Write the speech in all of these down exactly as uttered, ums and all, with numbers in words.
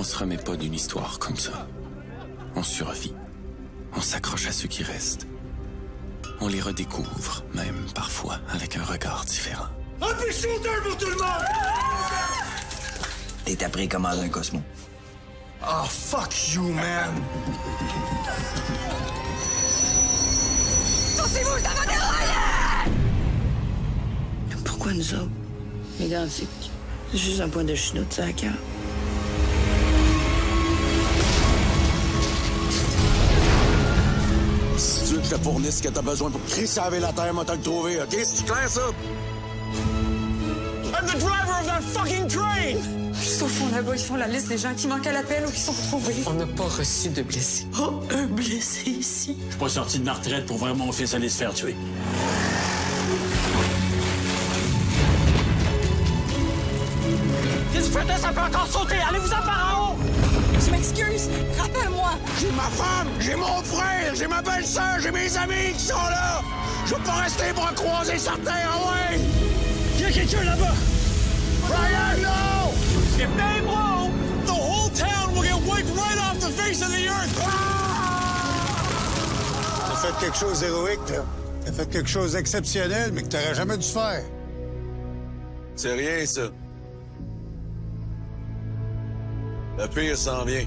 On se remet pas d'une histoire comme ça. On survit. On s'accroche à ceux qui restent. On les redécouvre, même parfois, avec un regard différent. Un peu shooter pour tout le monde! T'es appris comment un Cosmo. Oh, fuck you, man! Poussez-vous, ça va dérailler! Pourquoi nous autres? Identiques. C'est juste un point de chenoute, ça, à cœur. Si tu veux que je te fournisse ce que t'as besoin pour crisser avec la terre, moi t'as le trouver, OK? C'est clair, ça? I'm the driver of that fucking train! Juste au fond, là-bas, ils font la liste des gens qui manquent à l'appel ou qui sont retrouvés. On n'a pas reçu de blessés. Oh, un blessé ici. Je suis pas sorti de ma retraite pour voir mon fils aller se faire tuer. Qu'est-ce que tu fais? Ça peut encore sauter! Allez-vous-en par en haut! Je m'excuse, rappelle-moi. J'ai ma femme, j'ai mon frère, j'ai ma belle-sœur, j'ai mes amis qui sont là! Je veux pas rester les bras croisés certains, ah ouais! Il y a quelqu'un là-bas! Brian, no! If they blow, the whole town will get wiped right off the face of the earth! T'as fait quelque chose d'héroïque, là. T'as fait quelque chose d'exceptionnel, mais que t'aurais jamais dû faire. C'est rien, ça. Le pire s'en vient.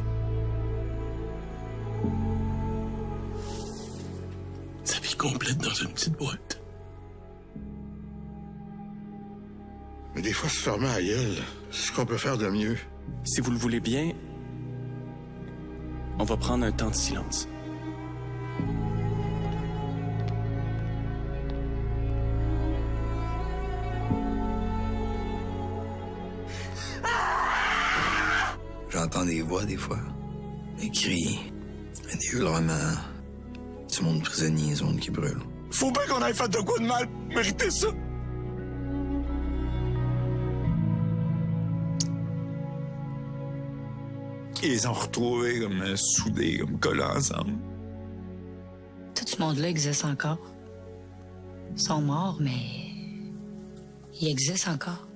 Sa vie complète dans une petite boîte. Mais des fois, se fermer à la gueule, c'est ce qu'on peut faire de mieux. Si vous le voulez bien, on va prendre un temps de silence. J'entends des voix, des fois. Des cris, des hurlements. Du monde prisonnier, zone qui brûle. Faut bien qu'on ait fait de quoi de mal pour mériter ça. Ils ont retrouvés comme euh, soudés, comme collés ensemble. Tout ce monde-là existe encore. Ils sont morts, mais ils existent encore.